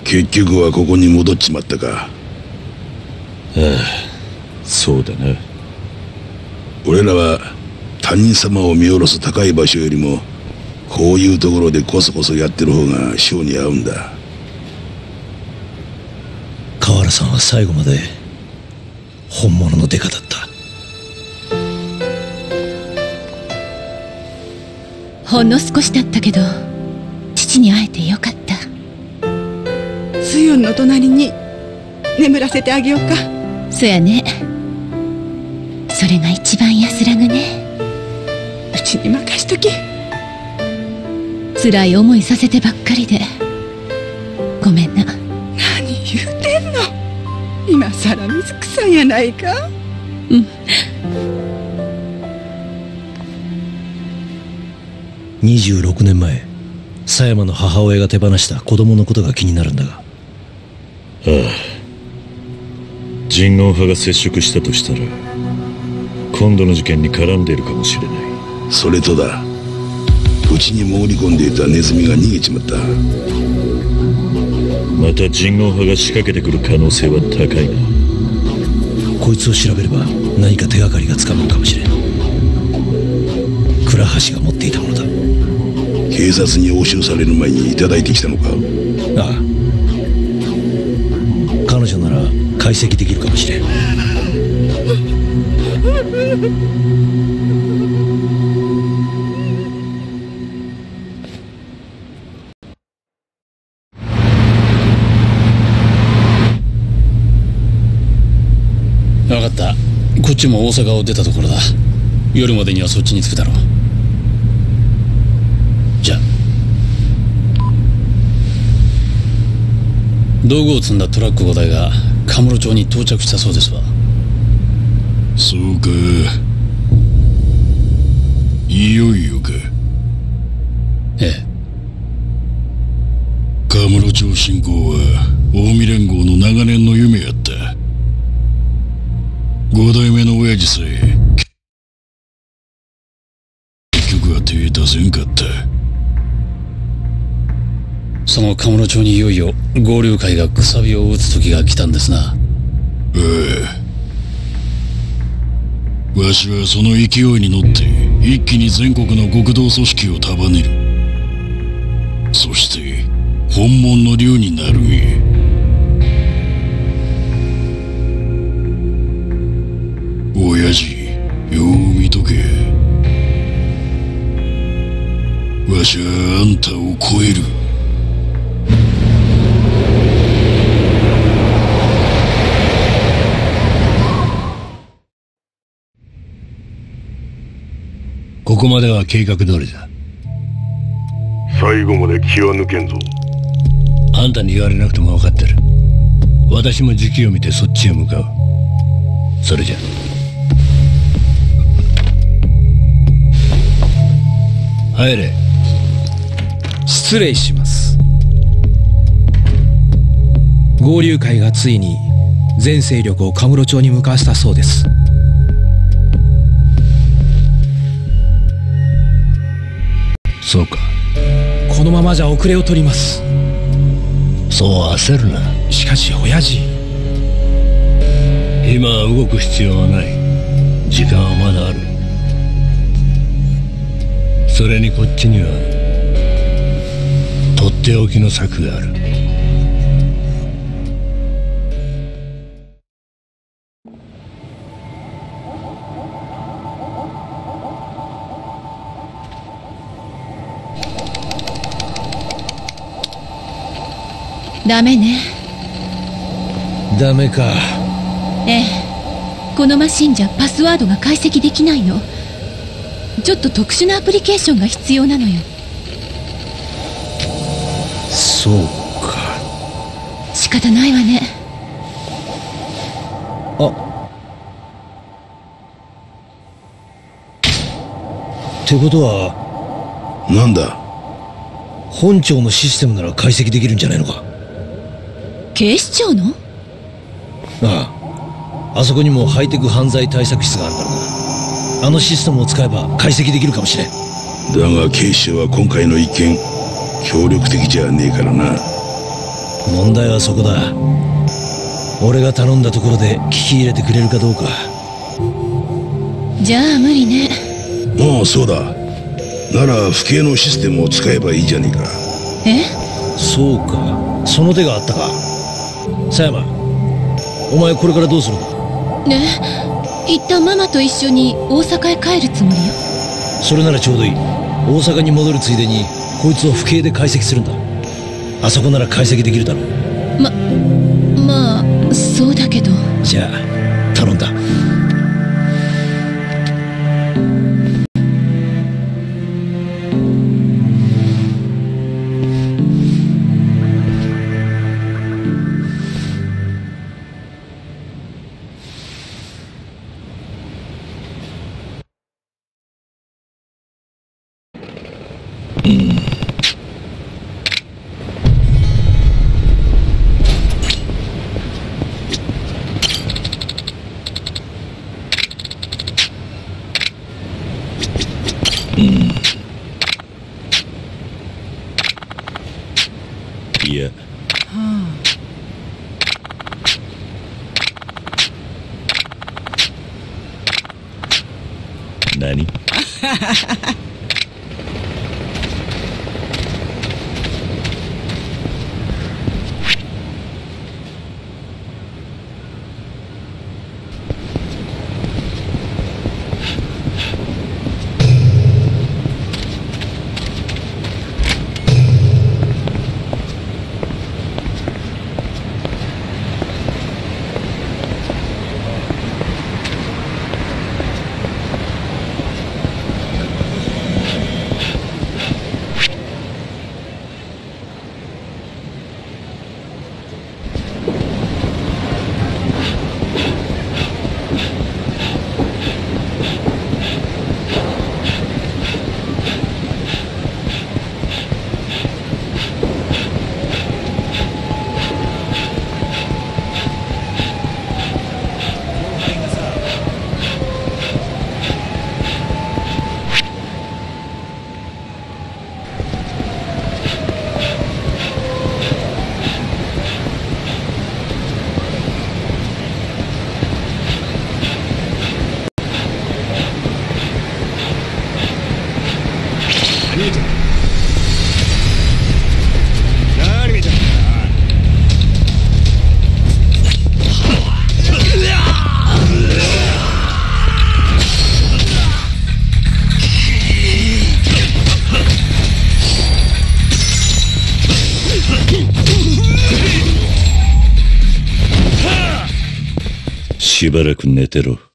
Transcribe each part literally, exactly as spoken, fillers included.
結局はここに戻っちまったか。ああ、そうだな。 俺らは他人様を見下ろす高い場所よりもこういうところでコソコソやってる方が性に合うんだ。 河原さんは最後まで本物のデカだった。 ほんの少しだったけど父に会えてよかった。 スユンの隣に眠らせてあげようか。 そやね。それが一番安らぐね。 うちに任しとき。 辛い思いさせてばっかりでごめんな。 何言うてんの。今さら水臭いやないか。 うん。 にじゅうろくねんまえ、狭山の母親が手放した子供のことが気になるんだが。 ああ、人言派が接触したとしたら今度の事件に絡んでいるかもしれない。 それとだ、うちに潜り込んでいたネズミが逃げちまった。 また人言派が仕掛けてくる可能性は高いな。 こいつを調べれば何か手がかりがつかむかもしれん。倉橋が持っていたものだ。 警察に押収される前にいただいてきたのか。 ああ、彼女なら解析できるかもしれん。 分かった。こっちも大阪を出たところだ。夜までにはそっちに着くだろう。じゃあ。道具を積んだトラックごだいがカムロ町に到着したそうですわ。 そうか、いよいよか。 ええ。 カムロ町侵攻は近江連合の長年の夢やった。五代目の親父さえ結局は手出せんかった。 そのカムロ町にいよいよ合流会がくさびを打つ時が来たんですな。ああ、わしはその勢いに乗って一気に全国の極道組織を束ねる。そして本物の竜になるんや。親父、よう見とけ。わしはあんたを超える。 ここまでは計画通りだ。 最後まで気は抜けんぞ。 あんたに言われなくても分かってる。私も時期を見てそっちへ向かう。それじゃ。入れ。 失礼します。合流会がついに全勢力をカムロ町に向かわせたそうです。 そうか。 このままじゃ遅れを取ります。 そう焦るな。 しかし親父、 今は動く必要はない。時間はまだある。それにこっちにはとっておきの策がある。 ダメね。 ダメか。 ええ、このマシンじゃパスワードが解析できないの。ちょっと特殊なアプリケーションが必要なのよ。 そうか。 仕方ないわね。 あ、ってことはなんだ。 本庁のシステムなら解析できるんじゃないのか。 警視庁の？ ああ、あそこにもハイテク犯罪対策室があるからな。あのシステムを使えば解析できるかもしれん。 だが警視庁は今回の一件協力的じゃねえからな。 問題はそこだ。俺が頼んだところで聞き入れてくれるかどうか。 じゃあ無理ね。 ああ、そうだ。なら不敬のシステムを使えばいいじゃねえか。 え？ そうか、その手があったか。狭山、お前これからどうするんだ？ ねえ、一旦ママと一緒に大阪へ帰るつもりよ。 それならちょうどいい。大阪に戻るついでにこいつを不敬で解析するんだ。あそこなら解析できるだろう。 ま、まあそうだけど。 じゃあ頼んだ。いや、何？しばらく寝てろ。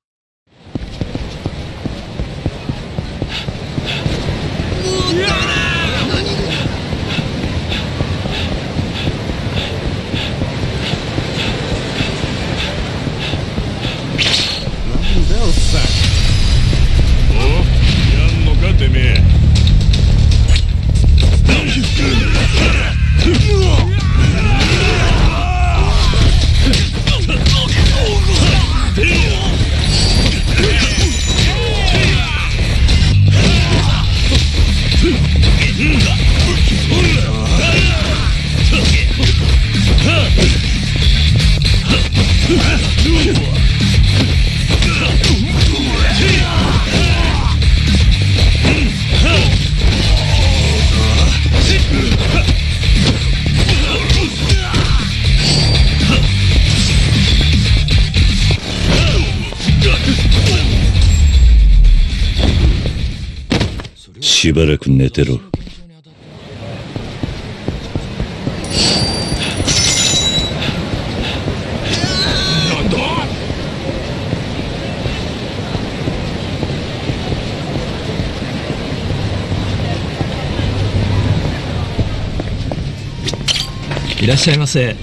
しばらく寝てろ。 いらっしゃいませ。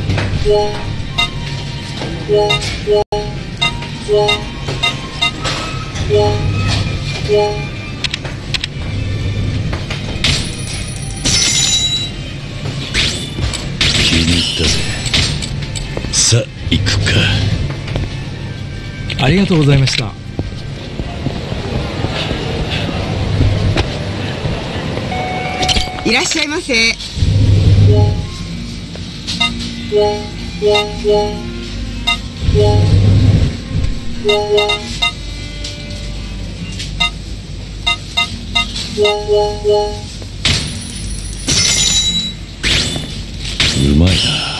気に入ったぜ。さあ行くか。 ありがとうございました。 いらっしゃいませ。 うまいな。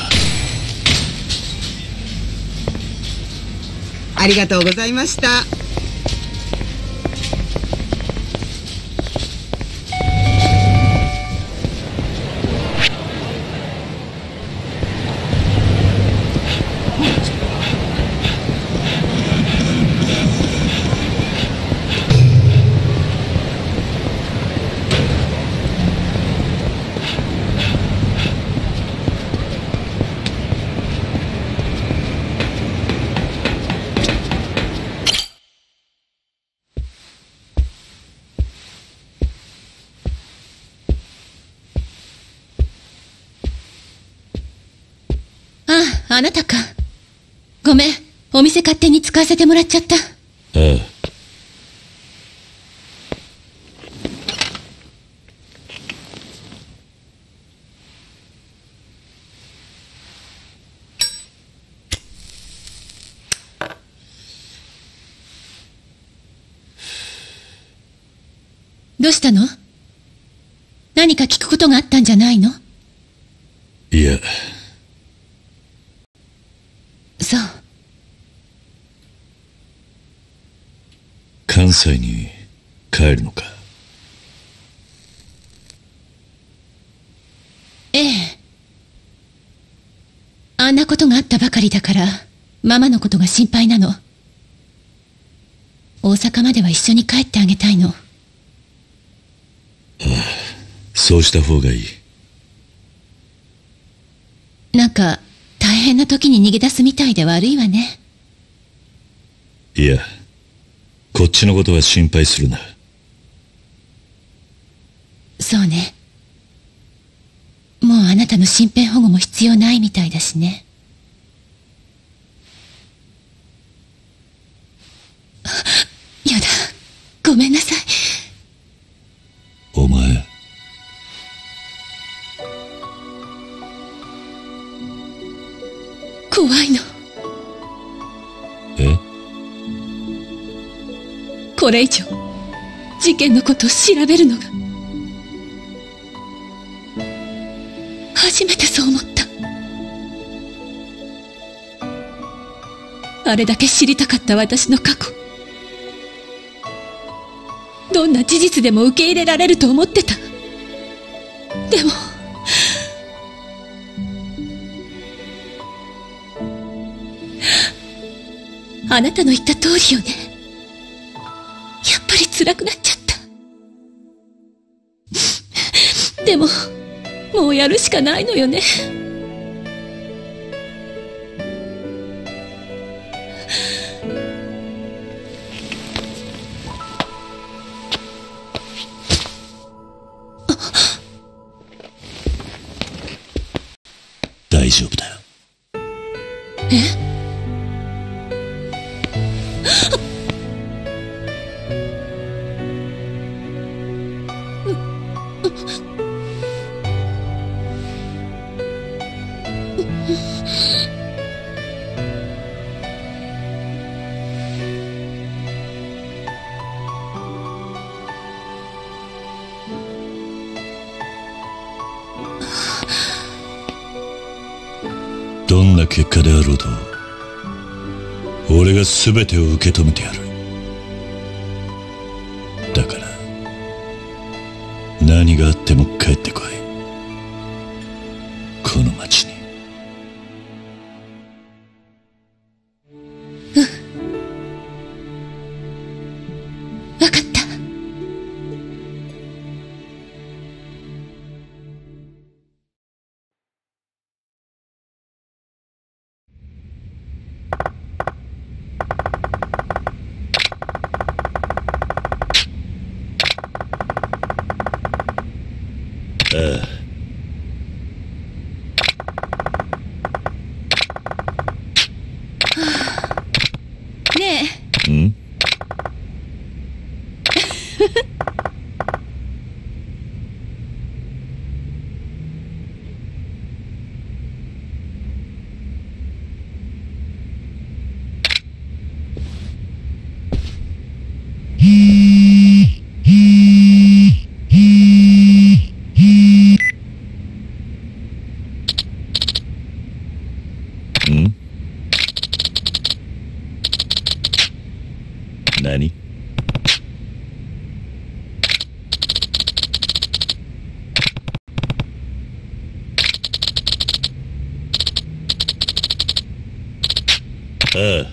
ありがとうございました。 あなたか。ごめん、お店勝手に使わせてもらっちゃった。 ああ。 どうしたの？何か聞くことがあったんじゃないの？ いや。 そう。 関西に帰るのか？ ええ。あんなことがあったばかりだから、ママのことが心配なの。大阪までは一緒に帰ってあげたいの。ああ、そうした方がいい。 なんか、大変な時に逃げ出すみたいで悪いわね。 いや、こっちのことは心配するな。 そうね。もうあなたの身辺保護も必要ないみたいだしね。やだ、ごめんなさい。 お前。 怖いの。 え？ これ以上事件のことを調べるのが初めてそう思った。あれだけ知りたかった私の過去、どんな事実でも受け入れられると思ってた。でもあなたの言った通りよね。やっぱり辛くなっちゃった。でももうやるしかないのよね。 大丈夫だよ。 え？ どんな結果であろうと、俺が全てを受け止めてやる。だから何があっても帰ってこい、この町に。 うん、分かった。 ああ。 ねえ。 ん？ 何？ああ。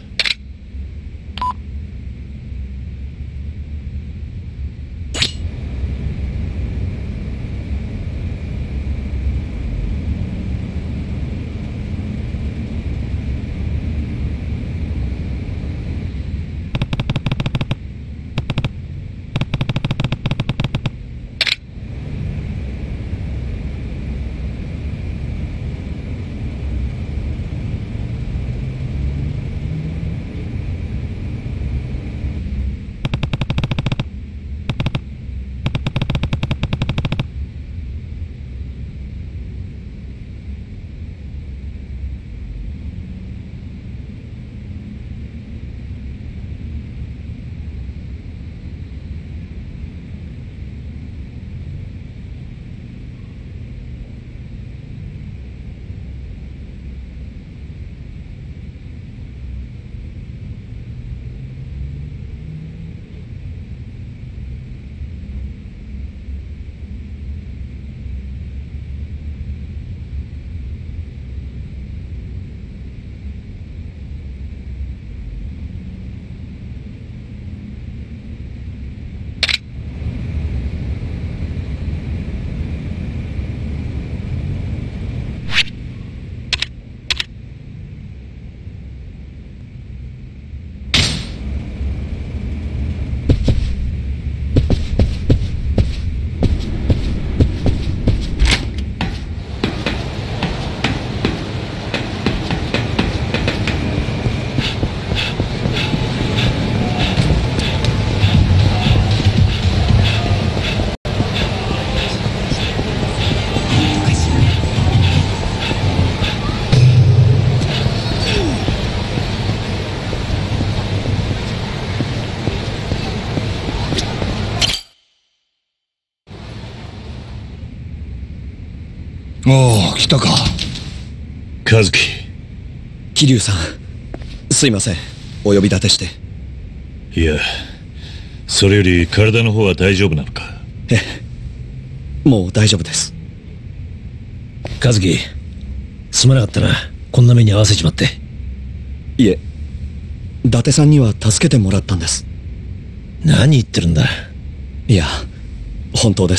ああ、来たか。 和樹。 桐生さん、すいません、お呼び立てして。 いや、それより体の方は大丈夫なのか？ ええ、もう大丈夫です。 和樹、すまなかったな、こんな目に遭わせちまって。 いえ、伊達さんには助けてもらったんです。 何言ってるんだ。 いや、本当です。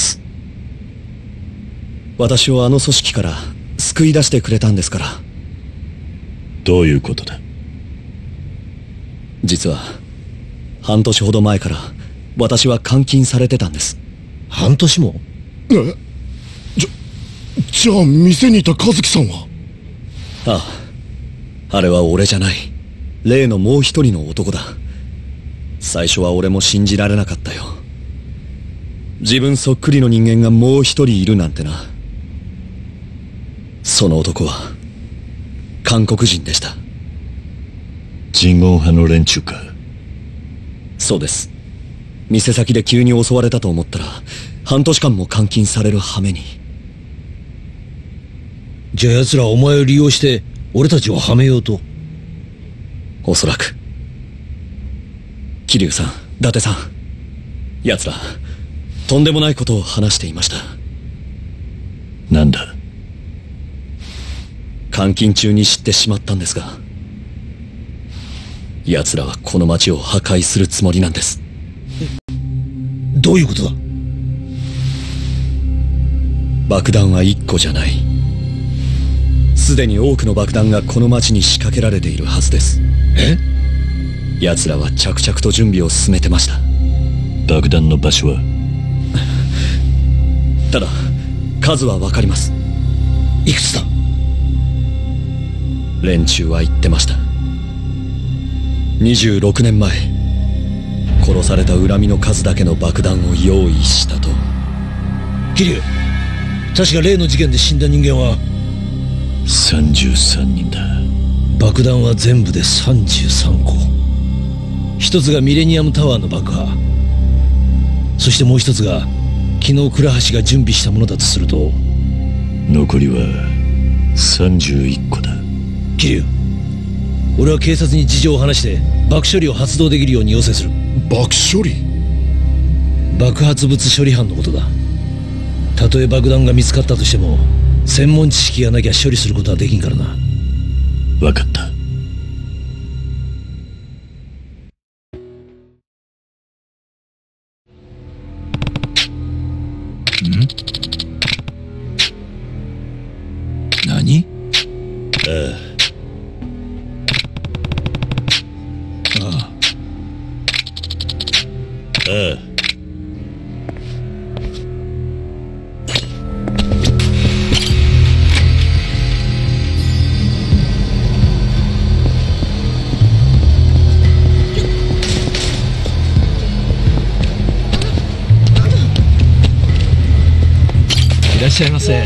私をあの組織から救い出してくれたんですから。 どういうことだ？ 実は半年ほど前から私は監禁されてたんです。 半年も？ え、じゃ、じゃあ店にいた和樹さんは？ ああ、あれは俺じゃない、例のもう一人の男だ。最初は俺も信じられなかったよ。自分そっくりの人間がもう一人いるなんてな。その男は韓国人でした。 人言派の連中か？ そうです。店先で急に襲われたと思ったら半年間も監禁される羽目に。 じゃあ奴らはお前を利用して俺たちをはめようと？ おそらく。桐生さん、伊達さん、奴らとんでもないことを話していました。 なんだ？ 監禁中に知ってしまったんですが、奴らはこの町を破壊するつもりなんです。 どういうことだ？ 爆弾は一個じゃない。すでに多くの爆弾がこの町に仕掛けられているはずです。 え？ 奴らは着々と準備を進めてました。 爆弾の場所は？ ただ数は分かります。 いくつだ？ 連中は言ってました。にじゅうろくねんまえ、殺された恨みの数だけの爆弾を用意したと。 桐生、確か例の事件で死んだ人間はさんじゅうさんにんだ。 爆弾は全部でさんじゅうさんこ。一つがミレニアムタワーの爆破、そしてもう一つが昨日倉橋が準備したものだとすると、 残りはさんじゅういっこだ。 桐生、俺は警察に事情を話して爆処理を発動できるように要請する。 爆処理？ 爆発物処理班のことだ。たとえ爆弾が見つかったとしても専門知識がなきゃ処理することはできんからな。 分かった。 ん？何？ ああ。 ああ。 ああ。 いらっしゃいませ。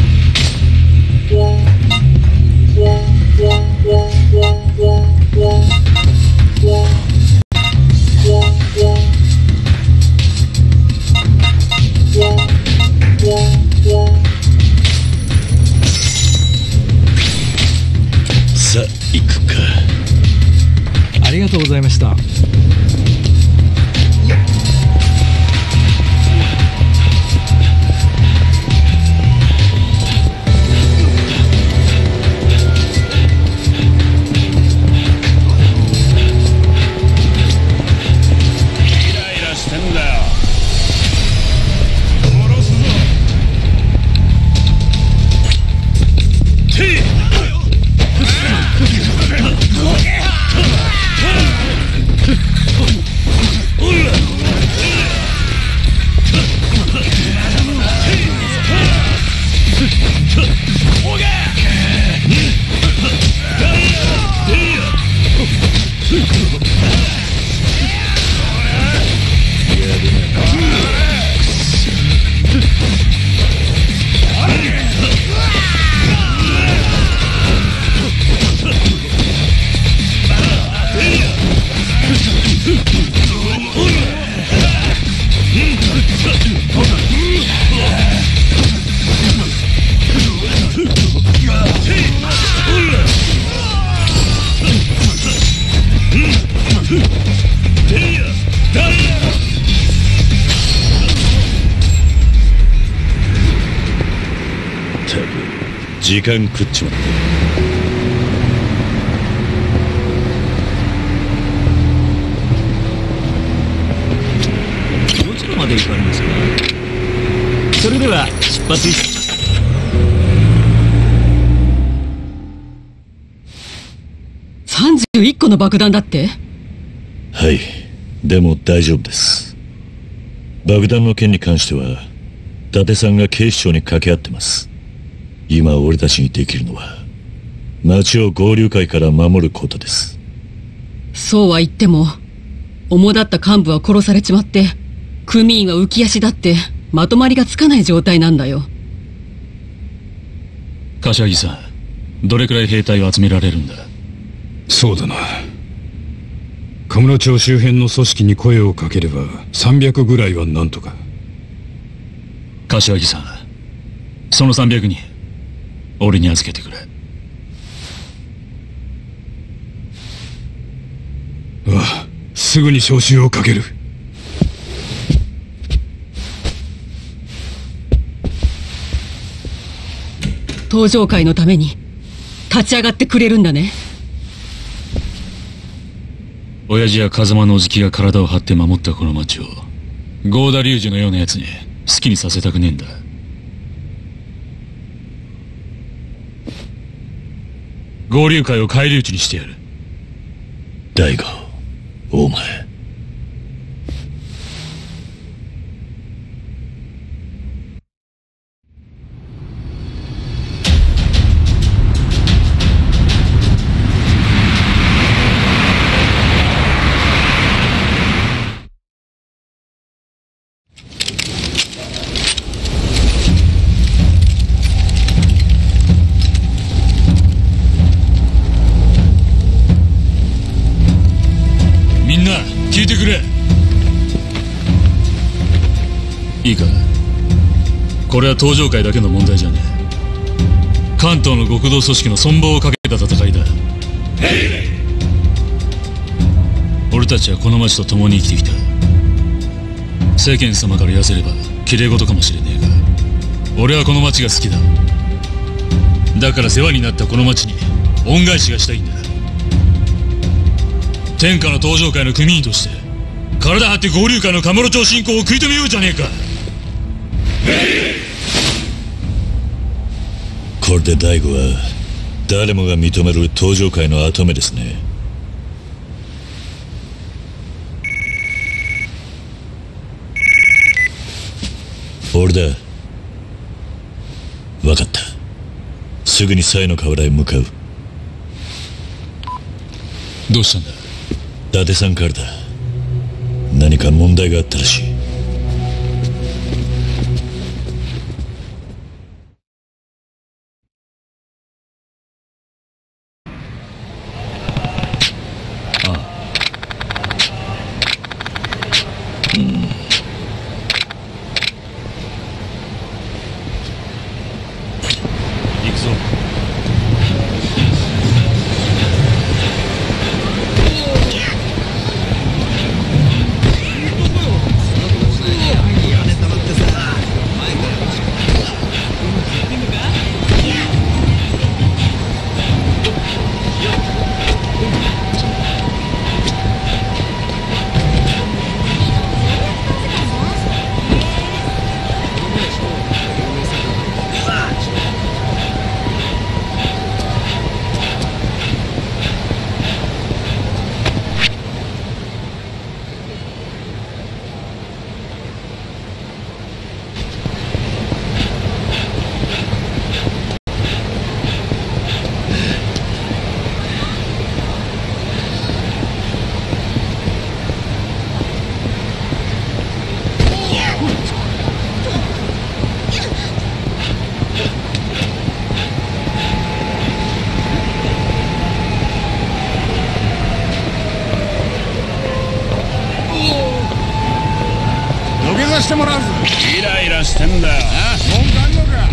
さあ行くか。 ありがとうございました。 時間食っちまった。 どちらまで行かれますか？それでは出発です。 さんじゅういっこの爆弾だって？ はい、でも大丈夫です。爆弾の件に関しては伊達さんが警視庁に掛け合ってます。今俺たちにできるのは町を合流会から守ることです。 そうは言っても主だった幹部は殺されちまって組員は浮き足だってまとまりがつかない状態なんだよ。 柏木さん、どれくらい兵隊を集められるんだ？ そうだな。神室町周辺の組織に声をかければさんびゃくぐらいはなんとか。 柏木さん、そのさんびゃくにん俺に預けてくれ。 ああ、すぐに招集をかける。 登場会のために立ち上がってくれるんだね。 親父や風間のおじきが体を張って守ったこの町を郷田隆二のような奴に好きにさせたくねえんだ。合流会を返り討ちにしてやる。 大悟、お前聞いてくれ。いいか、これは登場会だけの問題じゃねえ。関東の極道組織の存亡をかけた戦いだ。俺たちはこの町と共に生きてきた。世間様から言わせれば綺麗事かもしれねえが、俺はこの町が好きだ。だから世話になったこの町に恩返しがしたいんだ。天下の登場会の組員として体張って合流会のカムロ町進行を食い止めようじゃねえか。 これで大悟は誰もが認める登場界の跡目ですね。俺だ。分かった。すぐに鞘の河原へ向かう。 どうしたんだ？ 伊達さんからだ。何か問題があったらしい。 してもらうぞ。イライラしてんだよ。ああ、文句あんのか。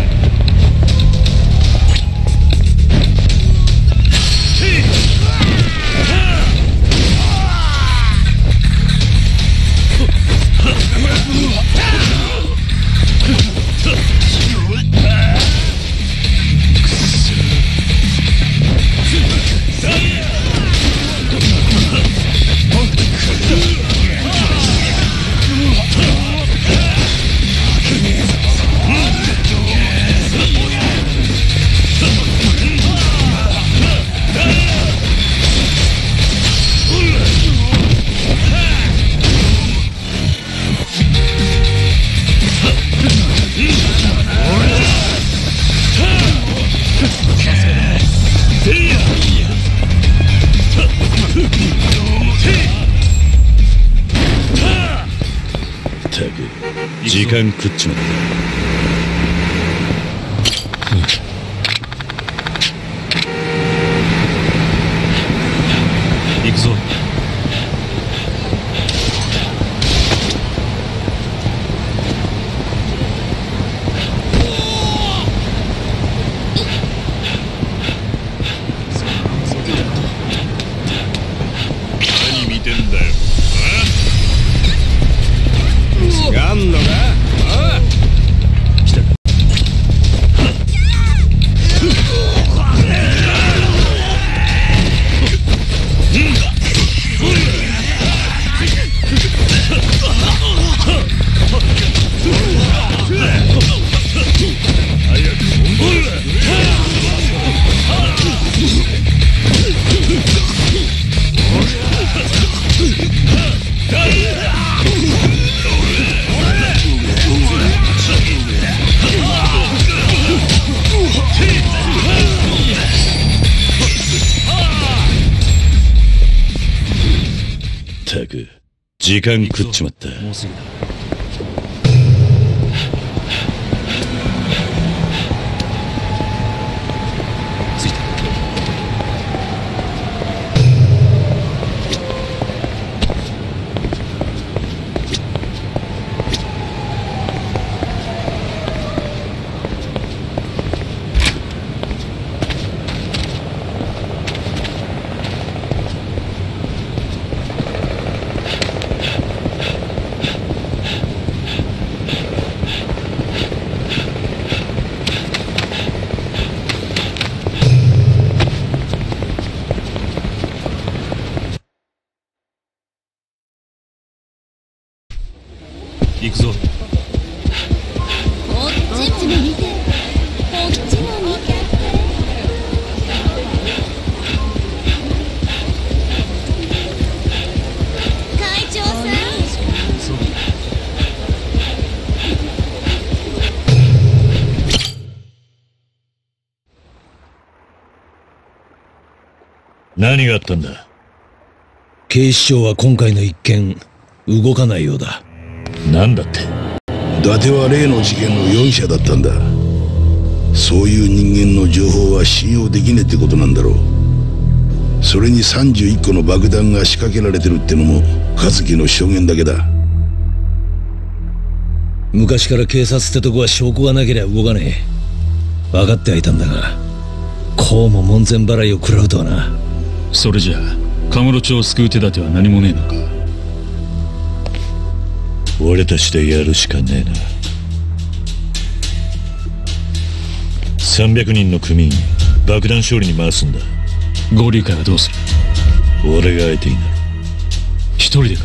時間食っちまった。 行くぞ。 何見てんだよ。やんのか？ああ。来たか。 ったく時間食っちまった。 もうすぐだ。 行くぞ。 こっちも見て、こっちも見て。会長さん。 何があったんだ？ 警視庁は今回の一件動かないようだ。 なんだって？ 伊達は例の事件の容疑者だったんだ。そういう人間の情報は信用できねえってことなんだろう。それにさんじゅういっこの爆弾が仕掛けられてるってのも和樹の証言だけだ。 昔から警察ってとこは証拠がなけりゃ動かねえ。分かってはいたんだが、こうも門前払いを食らうとはな。 それじゃあカムロ町を救う手立ては何もねえのか。 俺たちでやるしかねえな。さんびゃくにんの組員爆弾処理に回すんだ。 合流会はどうする？ 俺が相手になる。 一人でか？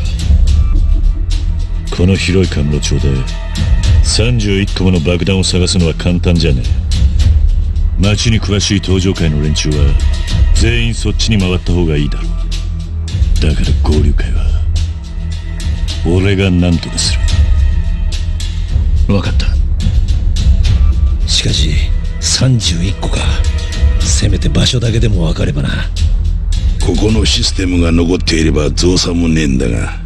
この広いカムロ町でさんじゅういっこもの爆弾を探すのは簡単じゃねえ。町に詳しい登場会の連中は全員そっちに回った方がいいだろう。だから合流会は俺が何とかする。 分かった。 しかしさんじゅういっこか。せめて場所だけでも分かればな。 ここのシステムが残っていれば造作もねえんだが。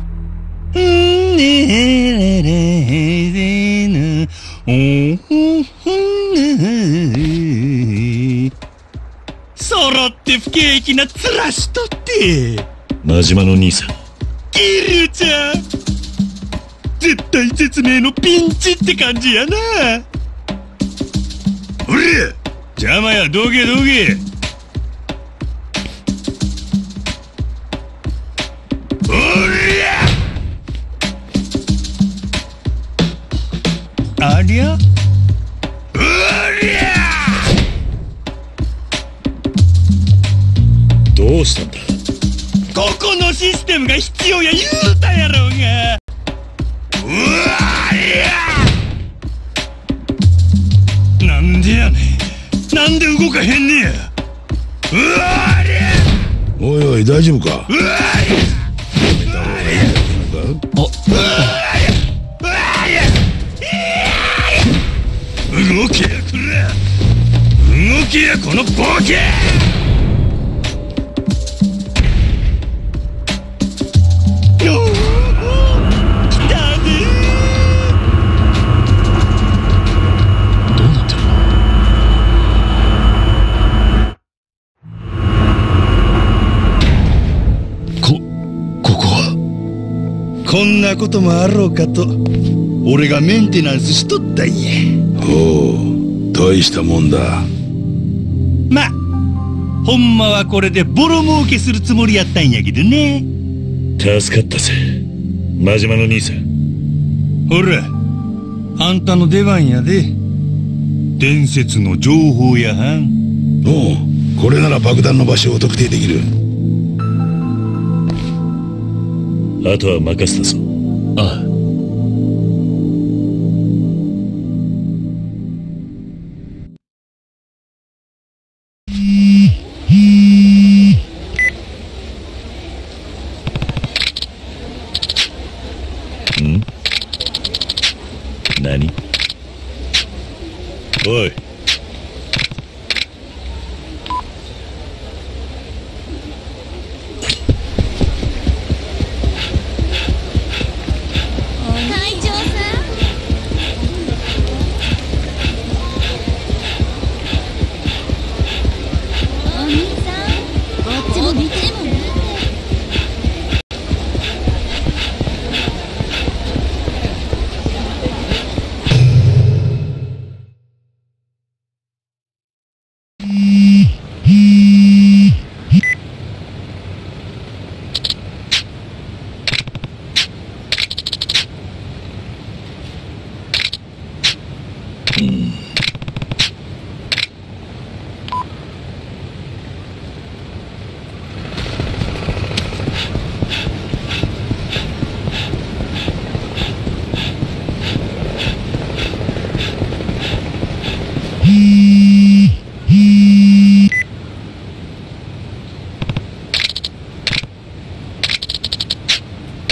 揃って不景気な面しとって真島の兄さん、 キルちゃん、絶体絶命のピンチって感じやな。おりゃ邪魔や、どけどけ。おりゃありゃおりゃどうしたんだ？ ここのシステムが必要や言うたやろうが。うわりゃなんでやねん。なんで動かへんねや。うわりゃおいおい大丈夫か？うわりゃやめた方がいいのか？あっ、うわりゃうわりゃ動けやこら、動けやこのボケ。こんなこともあろうかと俺がメンテナンスしとったんや。 おお、大したもんだ。 まあほんまはこれでボロ儲けするつもりやったんやけどね。 助かったぜ真島の兄さん。 ほらあんたの出番やで。伝説の情報やはん。 おう、これなら爆弾の場所を特定できる。 あとは任せたぞ。 ああ。 ん？何？おい。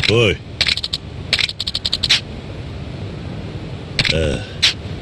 おい。ああ。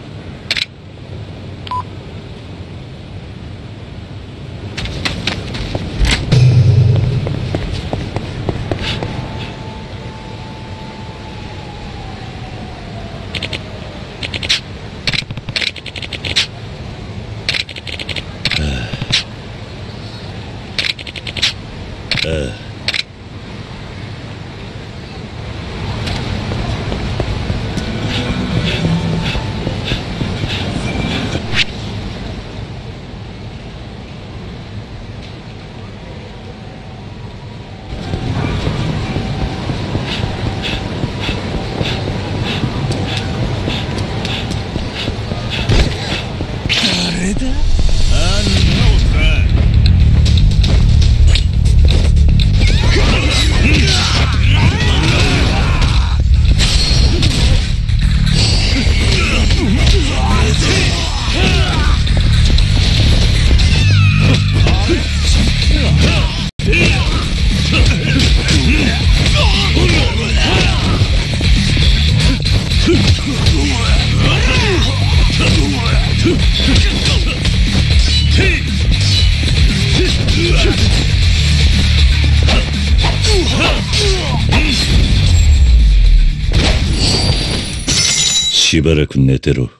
しばらく寝てろ。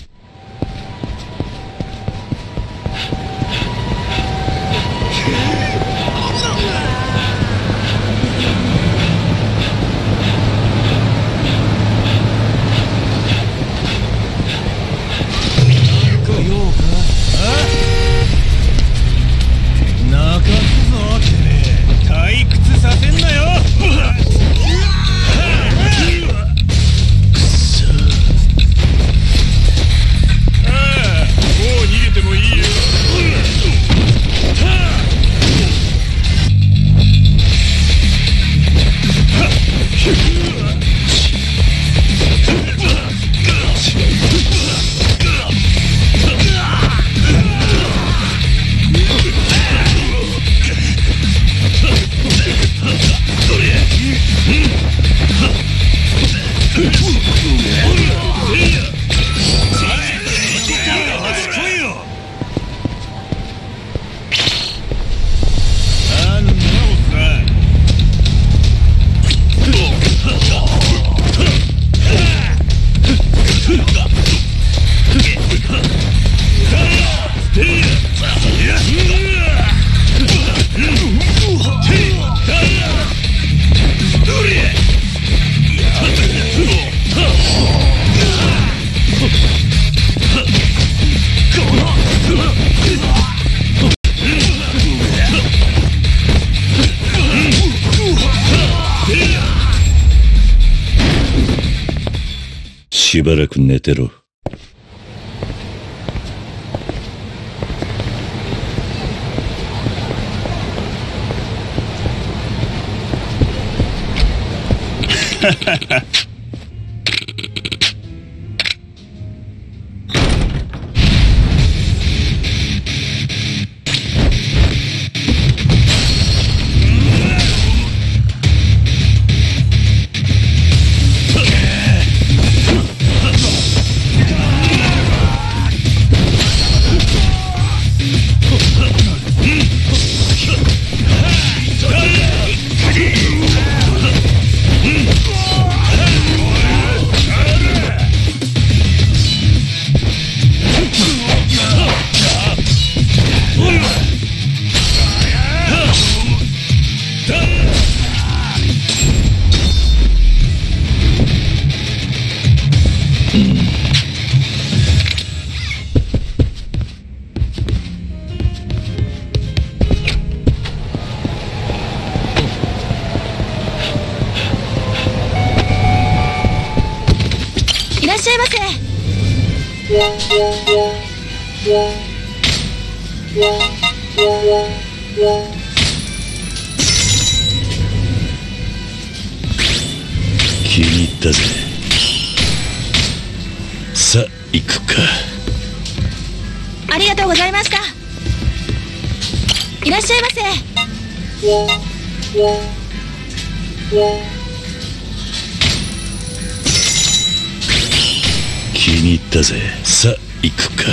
しばらく寝てろ。 いらっしゃいませ。 気に入ったぜ。さあ行くか。 ありがとうございました。いらっしゃいませ。 に入ったぜ。さあ行くか。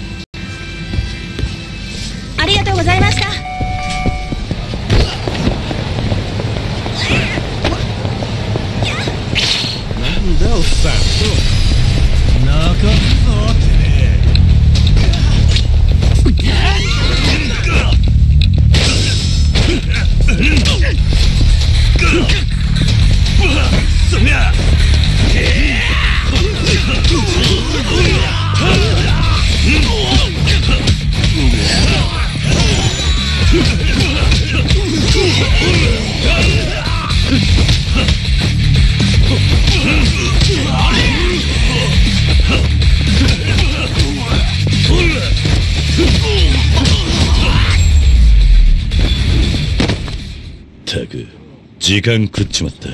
ありがとうございました。 なんだおっさん、 泣かすぞてめえ。そりゃったく時間食っちまった。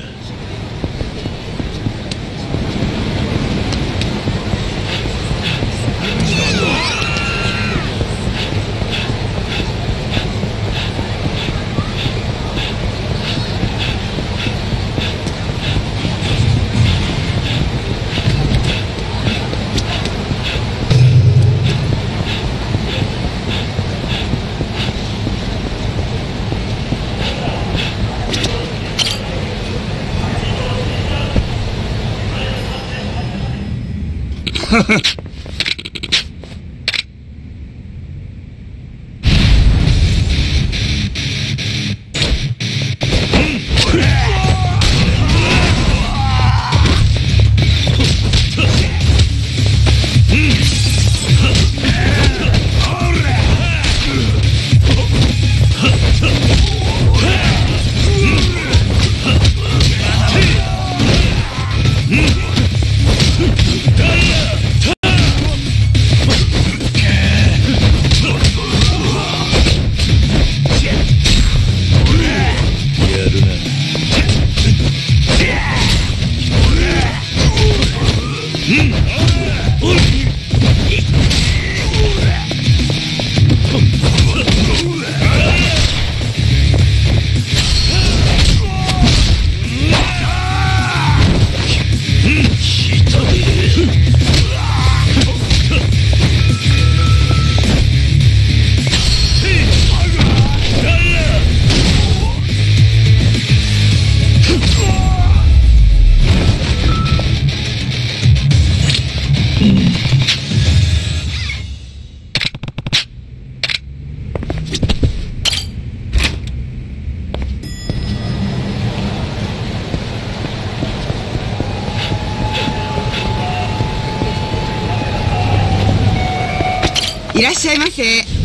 いらっしゃいませ。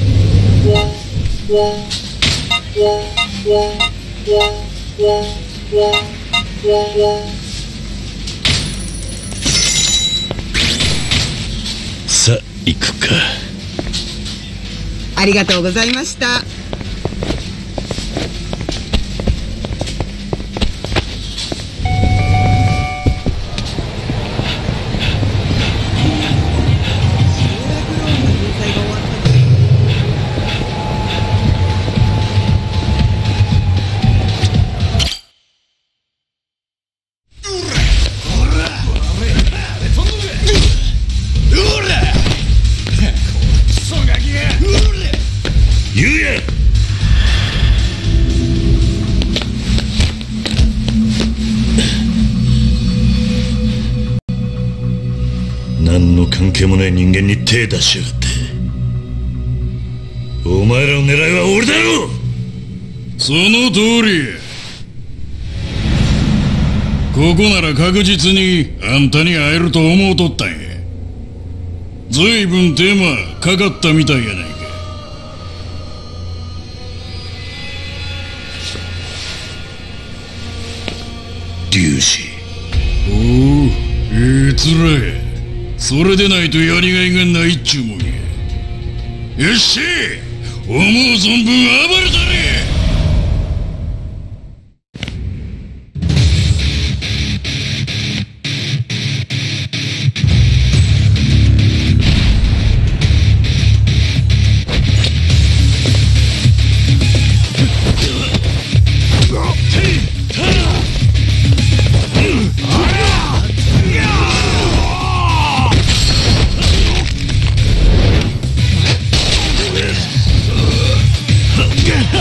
さあ行くか。 ありがとうございました。 何の関係もない人間に手出しやがって。お前らの狙いは俺だろ。 その通りや。ここなら確実にあんたに会えると思うとったんや。ずいぶん手間かかったみたいやないか。 龍二。 おお、ええ面や。それでないとやりがいがないっちゅうもんや。よっしゃ、思う存分暴れたれ。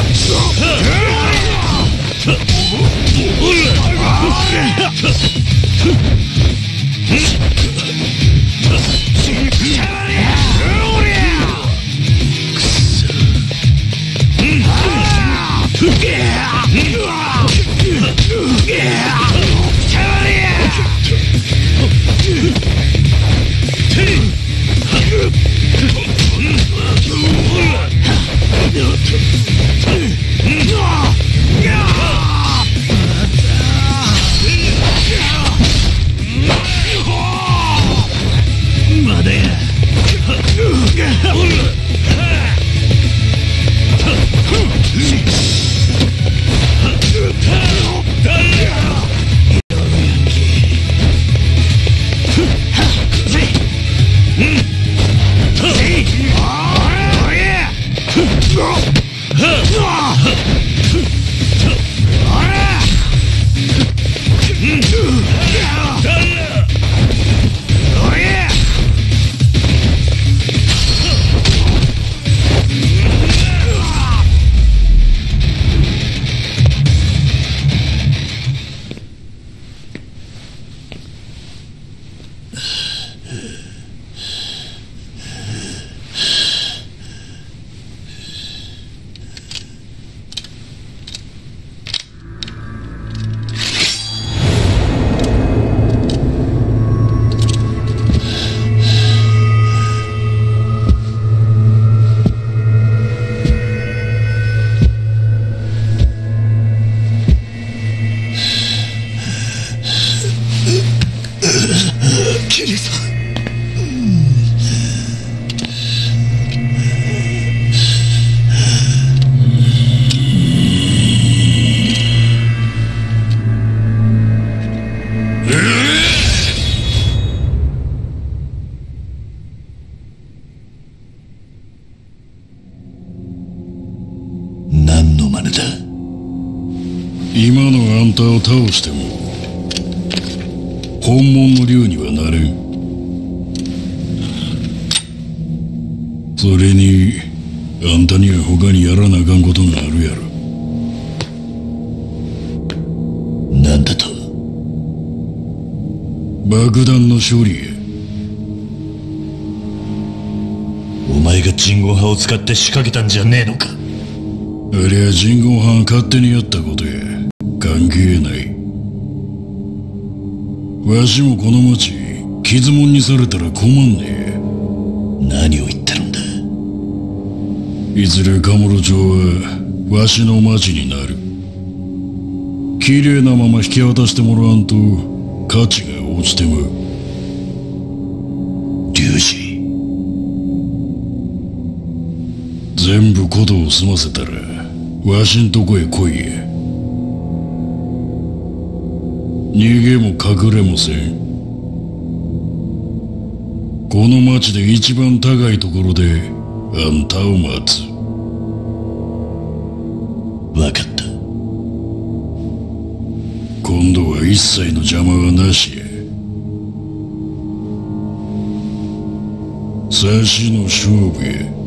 キリさん、 何の真似だ。今のあんたを倒しても本物の竜にはなれん。それにあんたには他にやらなあかんことがあるやろ。なんだと。爆弾の処理や。 お前が人言派を使って仕掛けたんじゃねえのか。 ありゃ人言派が勝手にやったことや。関係ない。わしもこの町傷もんにされたら困んねえ。 何を言ってるんだ。 いずれカムロ町はわしの町になる。綺麗なまま引き渡してもらわんと価値が落ちてまう。 龍二、 全部ことを済ませたらわしんとこへ来いや。逃げも隠れもせん。この町で一番高いところであんたを待つ。 分かった。 今度は一切の邪魔はなしや。差しの勝負や。